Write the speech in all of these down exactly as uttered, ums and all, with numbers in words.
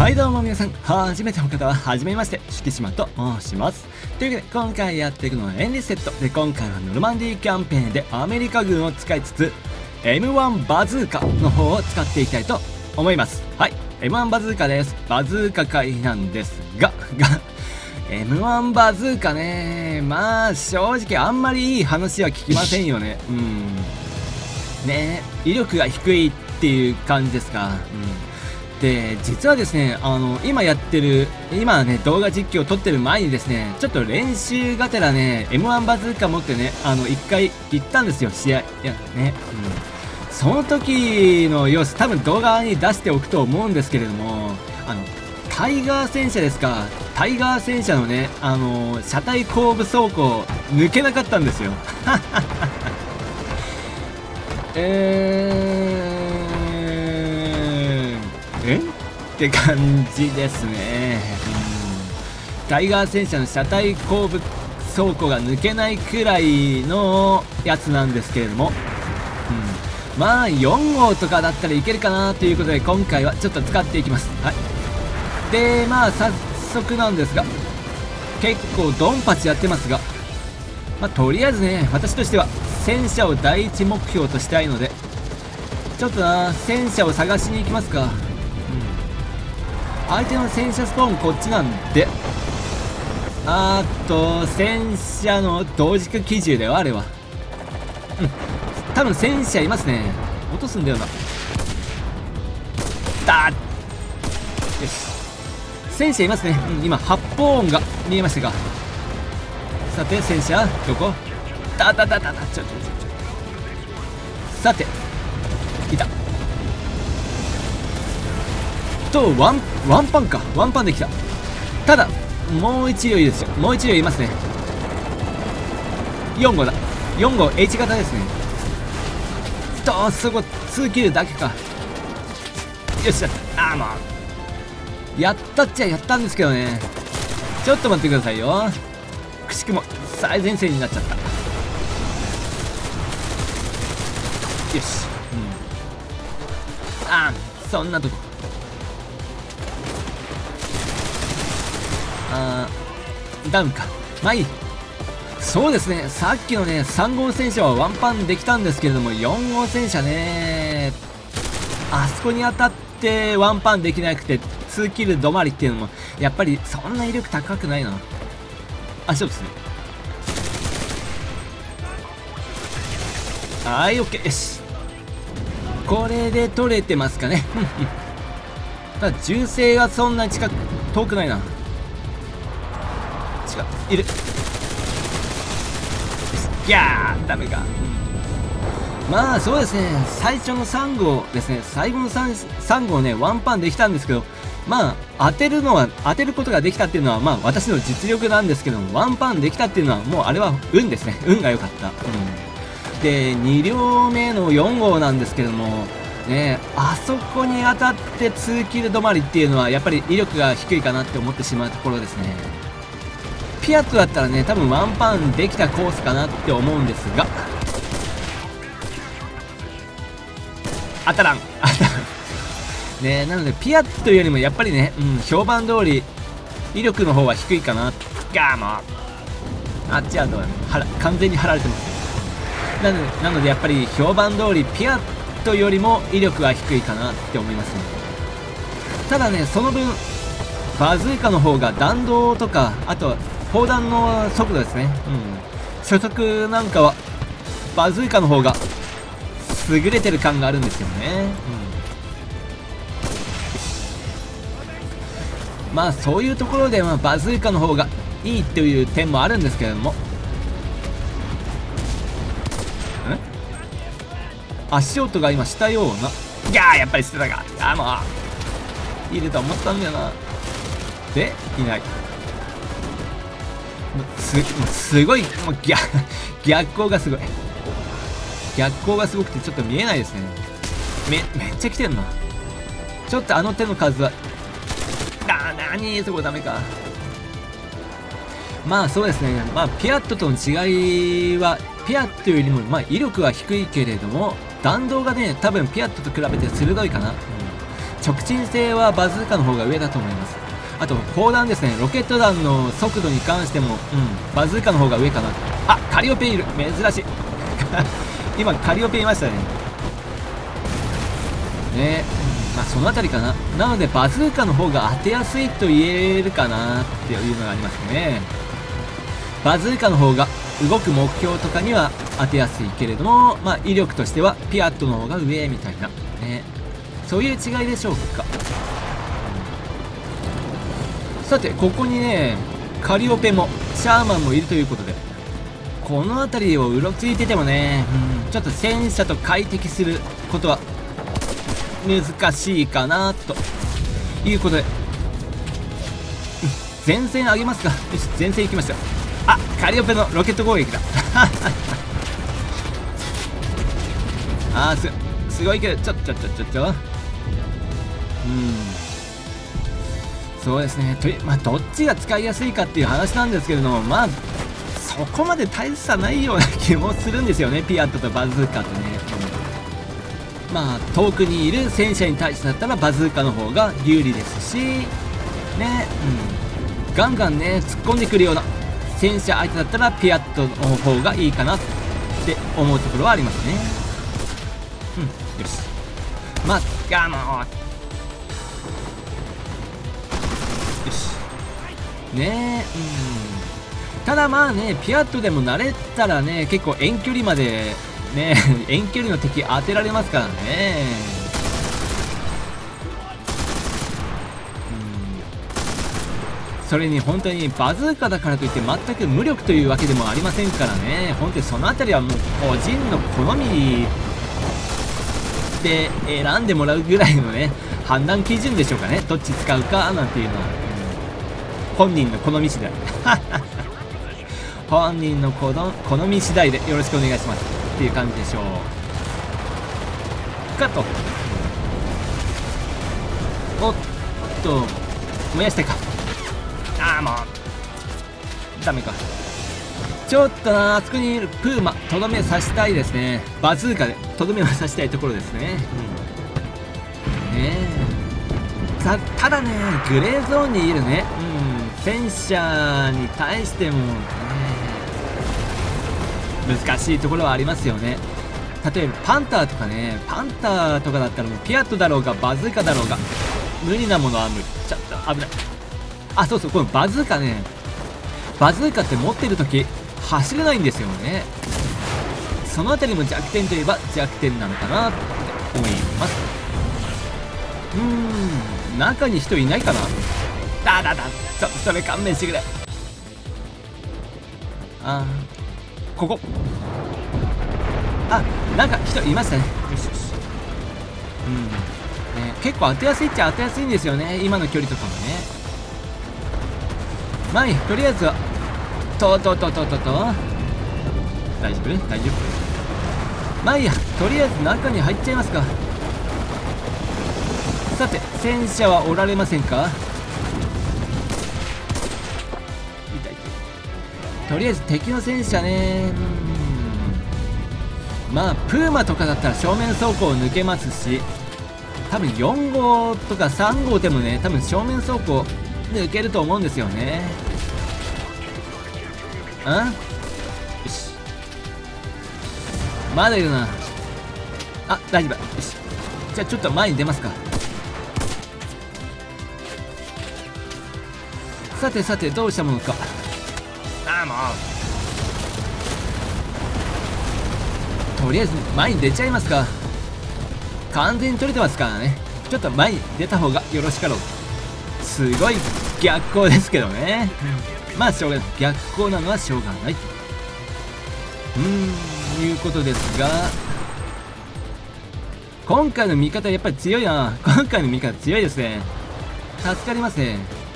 はいどうも皆さん、初めての方は初めまして、敷島と申します。というわけで今回やっていくのはエンリセットで、今回はノルマンディーキャンペーンでアメリカ軍を使いつつ エムワン バズーカの方を使っていきたいと思います。はい、エムワン バズーカです。バズーカ回なんですががエムワン バズーカね、まあ正直あんまりいい話は聞きませんよね。うんね、威力が低いっていう感じですか。うん、で実はですね、あの今やってる今ね動画実況を撮ってる前にですね、ちょっと練習がてらね エムワン バズーカ持ってね、あのいっかい行ったんですよ、試合。いやね、うん、その時の様子多分動画に出しておくと思うんですけれども、あのタイガー戦車ですか、タイガー戦車のね、あの車体後部走行抜けなかったんですよ。えー、えって感じですね。うん、タイガー戦車の車体後部走行が抜けないくらいのやつなんですけれども、うん、まあよん号とかだったらいけるかなということで今回はちょっと使っていきます。はい、でまあ早速なんですが、結構ドンパチやってますが、まあ、とりあえずね私としては戦車を第一目標としたいので、ちょっとな戦車を探しに行きますか。うん、相手の戦車スポーンこっちなんで、あーっと戦車の同軸機銃だよあれは。うん、多分戦車いますね。落とすんだよな。だー、よし、戦車いますね。うん、今発砲音が見えましたが、さて戦車どこだだだだだ、ちょちょちょちょ、さていたと、ワンワンパンか、ワンパンできた。ただもう一両いいですよ、もう一両いますね。よん号だ、よん号 H 型ですね。とそこにキルだけか。よっしゃ、あーもうやったっちゃやったんですけどね。ちょっと待ってくださいよ、くしくも最前線になっちゃった。よし、うん、ああそんなとこ、あーダウンか、まあいい。そうですね、さっきのねさん号戦車はワンパンできたんですけれども、よん号戦車ね、あそこに当たってワンパンできなくてにキル止まりっていうのもやっぱりそんな威力高くないな。あ、そうですね。はい、オッケー、よし、これで取れてますかね。ただ銃声がそんなに近く遠くないな。近くいる。いやーダメか。うん、まあそうですね、最初のさん号ですね、最後の 3, 3号ねワンパンできたんですけど、まあ当てるのは当てることができたっていうのはまあ私の実力なんですけども、ワンパンできたっていうのはもうあれは運ですね、運が良かった。うん、でに両目のよん号なんですけどもね、あそこに当たってにキル止まりっていうのはやっぱり威力が低いかなって思ってしまうところですね。ピアットだったらね多分ワンパンできたコースかなって思うんですが、当たらん当たらんね。なのでピアットよりもやっぱりね、うん、評判通り威力の方は低いかな。ガーもあっちはどうやら完全に張られてます。なので、なのでやっぱり評判通りピアットよりも威力は低いかなって思いますね。ただねその分バズーカの方が弾道とか、あと砲弾の速度ですね、うん、初速なんかはバズーカの方が優れてる感があるんですよね。うん、まあそういうところで、まあ、バズーカの方がいいという点もあるんですけれども、足音が今したような。いやーやっぱりしてたか。あーもういると思ったんだよな。でいない。す, すごいもう逆逆光がすごい、逆光がすごくてちょっと見えないですね。めめっちゃ来てんな。ちょっとあの手の数はあーなにそこダメか。まあそうですね、まあピアットとの違いはピアットよりもまあ威力は低いけれども弾道がね多分ピアットと比べて鋭いかな。うん、 直進性はバズーカの方が上だと思います。あと砲弾ですね、ロケット弾の速度に関しても、うん、バズーカの方が上かな。あ、カリオペいる、珍しい今カリオペいましたね。ね、うん、まあその辺りかな。なのでバズーカの方が当てやすいと言えるかなっていうのがありますね。バズーカの方が動く目標とかには当てやすいけれども、まあ威力としてはピアットの方が上みたいなね、そういう違いでしょうか。さてここにね、カリオペもシャーマンもいるということで、この辺りをうろついててもね、うん、ちょっと戦車と快適することは難しいかなということで、前線上げますか。よし、前線行きました。あ、カリオペのロケット攻撃だあー、すすごいけど、ちょちょちょちょちょ、うん、そうですね。とまあどっちが使いやすいかっていう話なんですけれども、まあそこまで大差ないような気もするんですよね、ピアットとバズーカってね。うん、まあ遠くにいる戦車に対してだったらバズーカの方が有利ですしね、うん、ガンガンね突っ込んでくるような戦車相手だったらピアットの方がいいかなって思うところはありますね。うん、よし、まあガモー、よしねえ、うん、ただまあね、ピアットでも慣れたらね、結構遠距離までね遠距離の敵当てられますからね。それに本当にバズーカだからといって全く無力というわけでもありませんからね。本当にその辺りはもう個人の好みで選んでもらうぐらいのね判断基準でしょうかね。どっち使うかなんていうのは、うん、本人の好み次第本人の好み次第でよろしくお願いしますっていう感じでしょうかと。おっと、燃やしてか。ああもうダメか。ちょっとな、あそこにいるプーマとどめさせたいですね。バズーカでとどめをさせたいところですね。うん、ねえ、たただね、グレーゾーンにいるね、うん、戦車に対しても、ね、難しいところはありますよね。例えばパンターとかね、パンターとかだったらもうピアットだろうがバズーカだろうが無理なものは無理。ちょっと危ない。あ、そうそう、このバズーカね、バズーカって持ってる時走れないんですよね。その辺りも弱点といえば弱点なのかなって思います。うーん、中に人いないかな。だだだ、ちょっとそれ勘弁してくれ。あー、ここ、あ、なんか人いましたね。よしよし、うん、ね、結構当てやすいっちゃ当てやすいんですよね、今の距離とかもね。まあいい、とりあえずはとととととと大丈夫大丈夫、まあいいや、とりあえず中に入っちゃいますか。さて戦車はおられませんか。痛い。とりあえず敵の戦車ね、うん、まあプーマとかだったら正面走行を抜けますし、多分よん号とかさん号でもね、多分正面走行抜けると思うんですよね。ん？よし。まだいるな。あ、大丈夫。よし。じゃあちょっと前に出ますか。さてさて、どうしたものか。ああ、もう。とりあえず前に出ちゃいますか。完全に取れてますからね。ちょっと前に出た方がよろしかろう。すごい逆光ですけどね。まあしょうがない、逆光なのはしょうがない。うーん、いうことですが、今回の味方やっぱり強いな。今回の味方強いですね。助かりますね。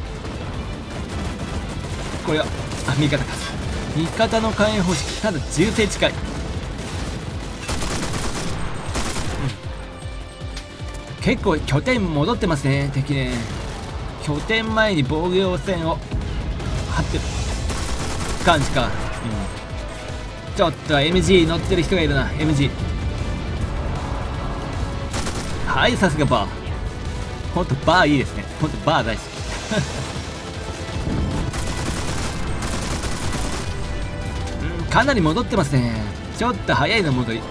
これは、あ、味方か。味方の火炎方式、ただ銃声近い。うん、結構拠点戻ってますね、敵ね。拠点前に防御線を張ってる感じか。うん、ちょっと エムジー 乗ってる人がいるな。 エムジー、 はい、さすがバー。 ほんとバーいいですね。ほんとバー大好き。うん、かなり戻ってますね。ちょっと早いの戻り。うん、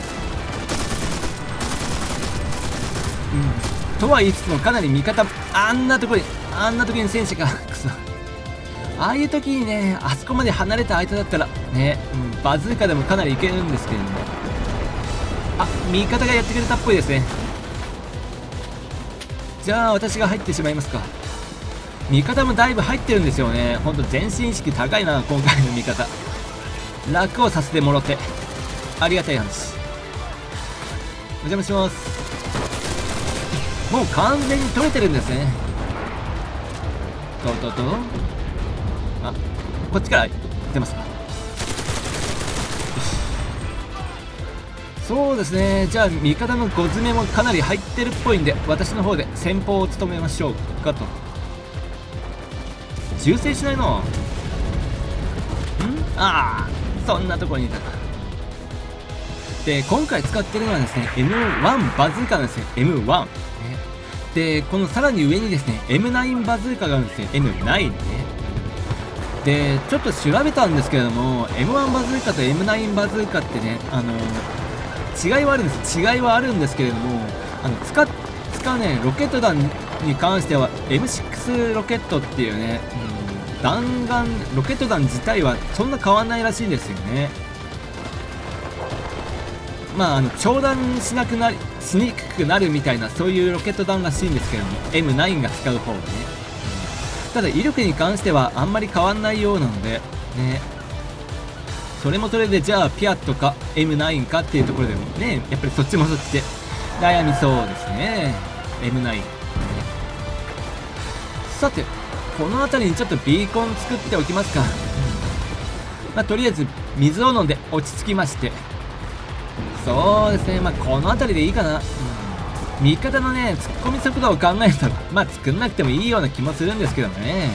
とは言いつつもかなり味方、あんなとこに、あんな時に戦車が、くそ。ああいう時にね、あそこまで離れた相手だったら、ね、うん、バズーカでもかなりいけるんですけれども。あ、味方がやってくれたっぽいですね。じゃあ、私が入ってしまいますか。味方もだいぶ入ってるんですよね。ほんと前進意識高いな、今回の味方。楽をさせてもろて、ありがたい話。お邪魔します。もう完全に取れてるんですね。とととあ、こっちから出ますか。よし。そうですね。じゃあ味方のご詰めもかなり入ってるっぽいんで、私の方で先鋒を務めましょうかと。修正しないな。んああ、そんなとこにいたか。で、今回使ってるのはですね エムワン バズーカなんですね。 エムワン で、このさらに上にですね エムナイン バズーカがあるんですね。 エムナイン ね。で、ちょっと調べたんですけれども エムワン バズーカと エムナイン バズーカってね、あのー、違いはあるんです。違いはあるんですけれども、あの使っ使うねロケット弾に関しては エムシックス ロケットっていうね、うん、弾丸ロケット弾自体はそんな変わんないらしいんですよね。まあ、あの長弾しなくなりしにくくなるみたいな、そういうロケット弾らしいんですけども エムナイン が使う方はね。ただ威力に関してはあんまり変わんないようなのでね、それもそれでじゃあピアットか エムナイン かっていうところでもね、やっぱりそっちもそっちで悩みそうですね。 エムナイン。 さて、この辺りにちょっとビーコン作っておきますか。うん、まあ、とりあえず水を飲んで落ち着きまして、そうですね、まあこの辺りでいいかな。うん、味方のね突っ込み速度を考えるとまあ作んなくてもいいような気もするんですけどね。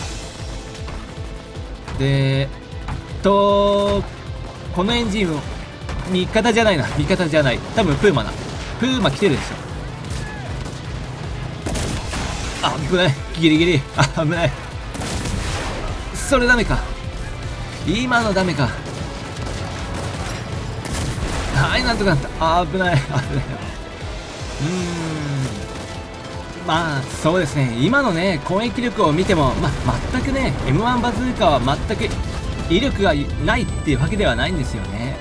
でとこのエンジンを味方じゃないな味方じゃない多分プーマだ。プーマ来てるでしょ。あ、危ない、ギリギリ、あ、危ない。それダメか、今のダメか。はい、なんとかなった。あ、危ない、危ない。うーん。まあ、そうですね。今のね、攻撃力を見ても、まあ、全くね、エムワン バズーカは全く威力がないっていうわけではないんですよね。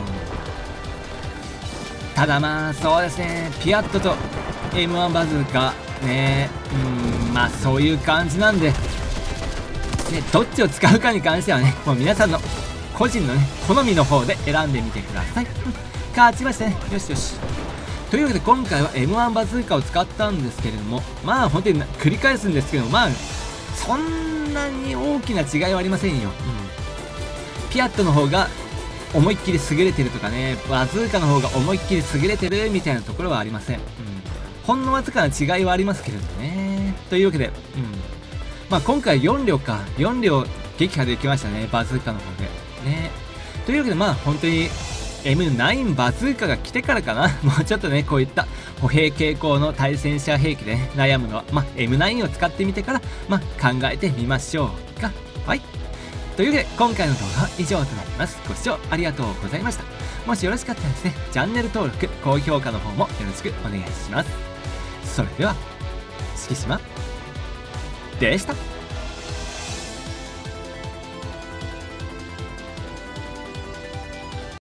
うん。ただまあ、そうですね。ピアットと エムワン バズーカ、ね、うん、まあ、そういう感じなんで、ね、どっちを使うかに関してはね、もう皆さんの個人のね、好みの方で選んでみてください。勝ちましたね。よしよし。というわけで今回は エムワン バズーカを使ったんですけれども、まあ本当に繰り返すんですけど、まあそんなに大きな違いはありませんよ。うん、ピアットの方が思いっきり優れてるとかね、バズーカの方が思いっきり優れてるみたいなところはありません。うん、ほんのわずかな違いはありますけれどね。というわけで、うん、まあ今回よん両か、よん両撃破できましたね、バズーカの方で。ね。というわけでまあ本当にエムナイン バズーカが来てからかな。もうちょっとね、こういった歩兵傾向の対戦車兵器で、ね、悩むのは、まあ、エムナイン を使ってみてから、まあ、考えてみましょうか。はい。というわけで、今回の動画は以上となります。ご視聴ありがとうございました。もしよろしかったらですね、チャンネル登録、高評価の方もよろしくお願いします。それでは、敷島でした。